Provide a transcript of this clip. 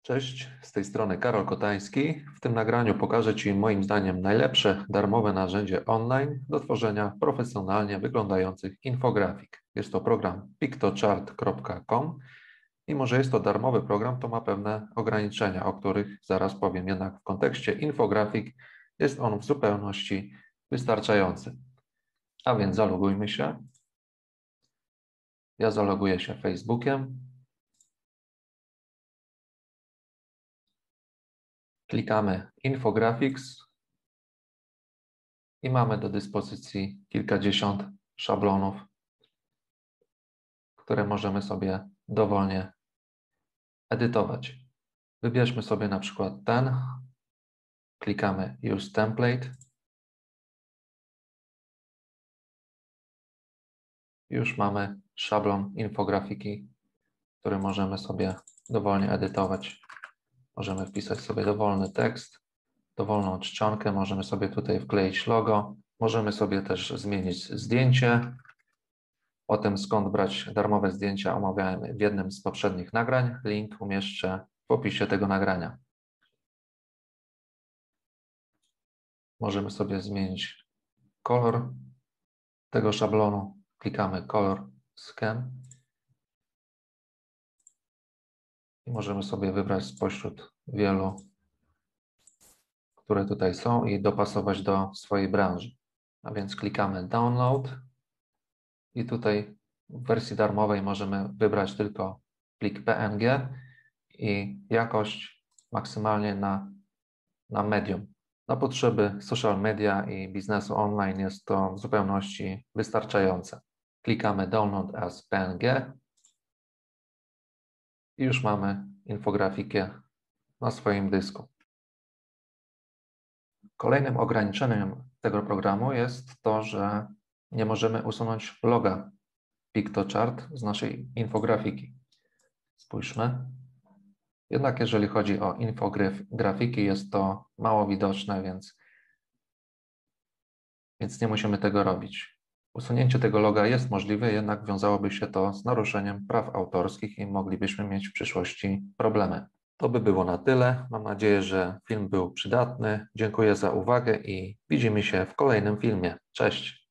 Cześć, z tej strony Karol Kotański. W tym nagraniu pokażę Ci moim zdaniem najlepsze darmowe narzędzie online do tworzenia profesjonalnie wyglądających infografik. Jest to program piktochart.com. Mimo że jest to darmowy program, to ma pewne ograniczenia, o których zaraz powiem. Jednak w kontekście infografik jest on w zupełności wystarczający. A więc zalogujmy się. Ja zaloguję się Facebookiem. Klikamy Infographics i mamy do dyspozycji kilkadziesiąt szablonów, które możemy sobie dowolnie edytować. Wybierzmy sobie na przykład ten, klikamy Use Template. Już mamy szablon infografiki, który możemy sobie dowolnie edytować. Możemy wpisać sobie dowolny tekst, dowolną czcionkę, możemy sobie tutaj wkleić logo, możemy sobie też zmienić zdjęcie. O tym, skąd brać darmowe zdjęcia, omawiałem w jednym z poprzednich nagrań. Link umieszczę w opisie tego nagrania. Możemy sobie zmienić kolor tego szablonu. Klikamy Color Scan i możemy sobie wybrać spośród wielu, które tutaj są i dopasować do swojej branży. A więc klikamy Download i tutaj w wersji darmowej możemy wybrać tylko plik PNG i jakość maksymalnie na medium. Na potrzeby social media i biznesu online jest to w zupełności wystarczające. Klikamy Download as PNG i już mamy infografikę na swoim dysku. Kolejnym ograniczeniem tego programu jest to, że nie możemy usunąć loga Piktochart z naszej infografiki. Spójrzmy. Jednak jeżeli chodzi o infografiki, jest to mało widoczne, więc nie musimy tego robić. Usunięcie tego loga jest możliwe, jednak wiązałoby się to z naruszeniem praw autorskich i moglibyśmy mieć w przyszłości problemy. To by było na tyle. Mam nadzieję, że film był przydatny. Dziękuję za uwagę i widzimy się w kolejnym filmie. Cześć!